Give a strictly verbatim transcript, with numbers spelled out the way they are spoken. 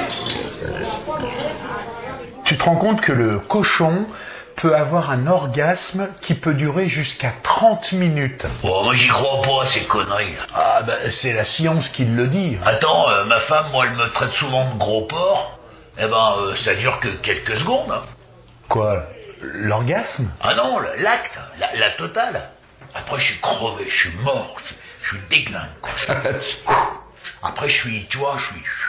Tu te rends compte que le cochon peut avoir un orgasme qui peut durer jusqu'à trente minutes. Oh, moi j'y crois pas à ces conneries. Ah ben, c'est la science qui le dit. Attends, euh, ma femme, moi, elle me traite souvent de gros porc. Eh ben, euh, ça dure que quelques secondes. Hein. Quoi? L'orgasme? Ah non, l'acte, la, la totale. Après, je suis crevé, je suis mort, je, je suis déglingue. Quoi. Après, je suis, tu vois, je suis...